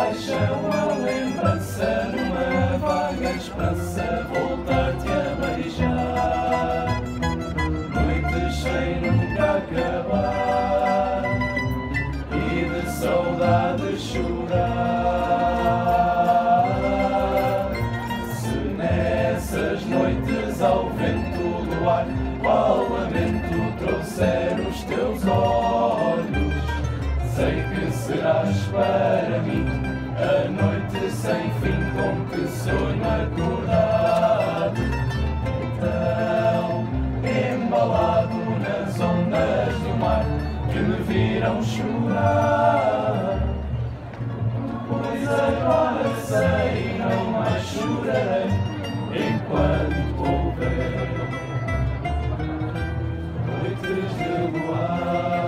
paixão, a lembrança numa vaga esperança, voltar-te a beijar. Noites sem nunca acabar e de saudade chorar. Se nessas noites ao vento do ar, qual lamento trouxer os teus olhos, sei que serás para mim a noite sem fim com que sonho acordado. Então, embalado nas ondas do mar que me viram chorar, pois agora sei não mais chorarei enquanto houver noites de luar.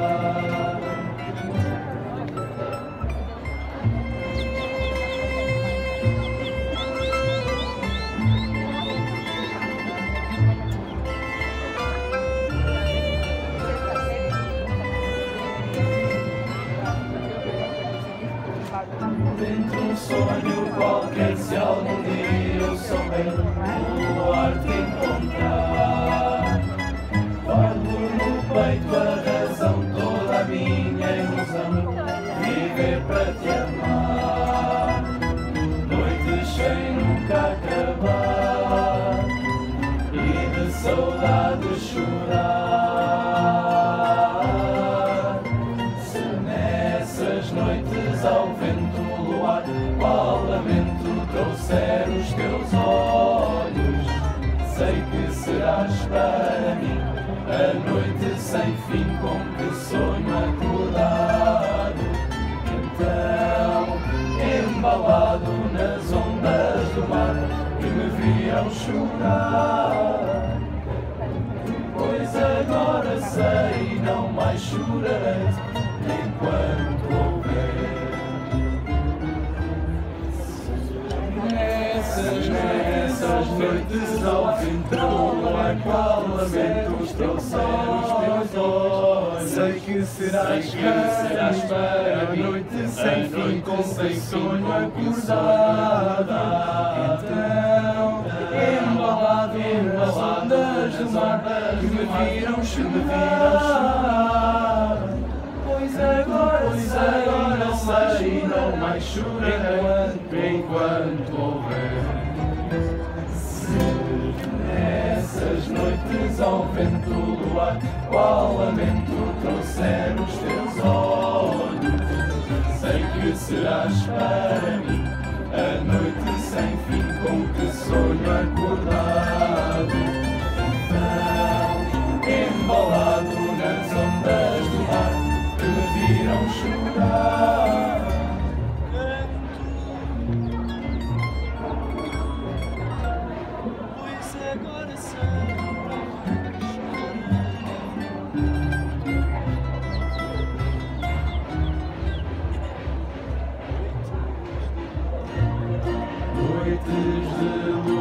Dentro um sonho qualquer, se algum dia eu souber o luar te encontrar, guardo no peito a razão, toda a minha ilusão, viver para te amar. Noites sem nunca acabar e de saudade chorar. Se nessas noites ao vento luar, qual lamento trouxer os teus olhos, sei que serás para mim a noite sem fim com que sonho acordado. Então, embalado nas ondas do mar que me viram chorar, pois agora sei não mais chorarei enquanto houver nessas noites ao vento do ar, qual lamentos trouxer os teus olhos, sei que serás para a noite sem fim com sem sonho acordada. Então, embalado nas ondas do mar que me viram chorar, pois agora sei não mais chorarei enquanto houver. Nessas noites ao vento do ar, qual lamento trouxer os teus olhos, sei que serás para mim a noite sem fim com que sonho acordado. Então, embalado nas ondas do mar que me viram chorar, Agora sei. noites de luz.